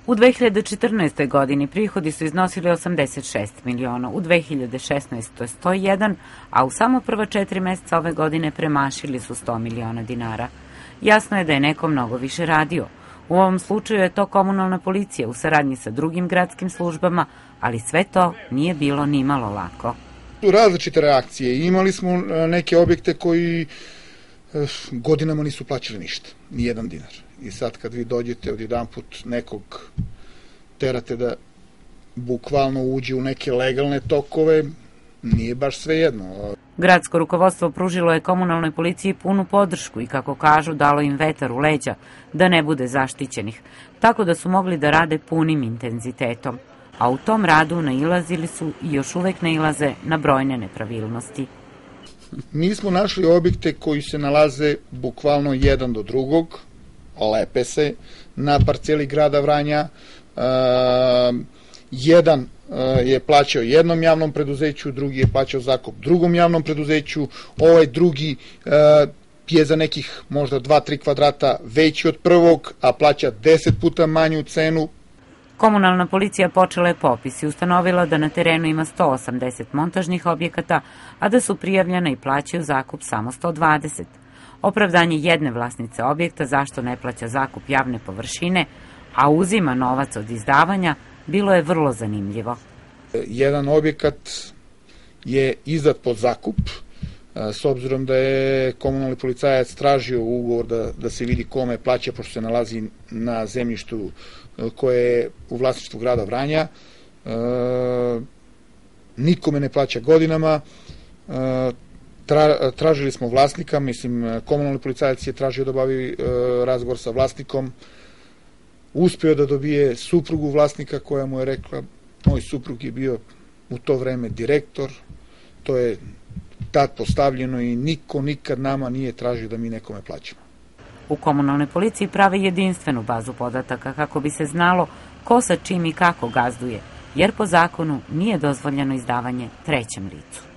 U 2014. godini prihodi su iznosili 86 miliona, u 2016. 101, a u samo prva 4 meseca ove godine premašili su 100 miliona dinara. Jasno je da je neko mnogo više radio. U ovom slučaju je to komunalna policija u saradnji sa drugim gradskim službama, ali sve to nije bilo nimalo lako. Različite reakcije. Imali smo neke objekte koji godinama nisu plaćali ništa, ni jedan dinar. I sad kad vi dođete odjedanput nekog terate da bukvalno uđe u neke legalne tokove, nije baš sve jedno. Gradsko rukovodstvo pružilo je komunalnoj policiji punu podršku i, kako kažu, dalo im vetar u leđa da ne bude zaštićenih, tako da su mogli da rade punim intenzitetom. A u tom radu nailazili su i još uvek nailaze na brojne nepravilnosti. Mi smo našli objekte koji se nalaze bukvalno jedan do drugog, lepe se, na parceli grada Vranja. Jedan je plaćao jednom javnom preduzeću, drugi je plaćao zakup drugom javnom preduzeću, ovaj drugi je za nekih možda 2-3 kvadrata veći od prvog, a plaća 10 puta manju cenu. Komunalna policija počela je popis i ustanovila da na terenu ima 180 montažnih objekata, a da su prijavljena i plaćaju zakup samo 120. Opravdanje jedne vlasnice objekta zašto ne plaća zakup javne površine, a uzima novac od izdavanja, bilo je vrlo zanimljivo. Jedan objekat je izdat pod zakup, s obzirom da je komunalni policajac tražio ugovor da se vidi kome plaća, pošto se nalazi na zemljištu koje je u vlasništvu grada Vranja. Nikome ne plaća godinama. Tražili smo vlasnika, komunalni policajac je tražio da obavi razgovor sa vlasnikom. Uspeo da dobije suprugu vlasnika koja mu je rekla, moj suprug je bio u to vreme direktor, to je tad postavljeno i niko nikad nama nije tražio da mi nekome plaćamo. U komunalnoj policiji prave jedinstvenu bazu podataka kako bi se znalo ko sa čim i kako gazduje, jer po zakonu nije dozvoljeno izdavanje trećem licu.